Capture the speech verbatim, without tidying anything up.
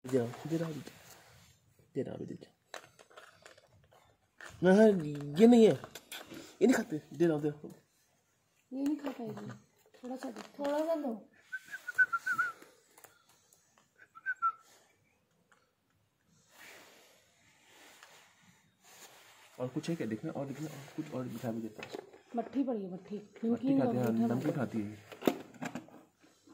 दे रहा हूँ दे रहा हूँ दे रहा हूँ दे रहा हूँ। ये नहीं है, ये नहीं खाते, दे रहा हूँ दे रहा हूँ। ये नहीं खा पाएगी, थोड़ा सा दो, थोड़ा सा दो। और कुछ है क्या देखना, और देखना, और कुछ और दिखा भी देता हूँ। मट्ठी पड़ी है, मट्ठी मट्ठी खाते हैं, नमकीन खाती है।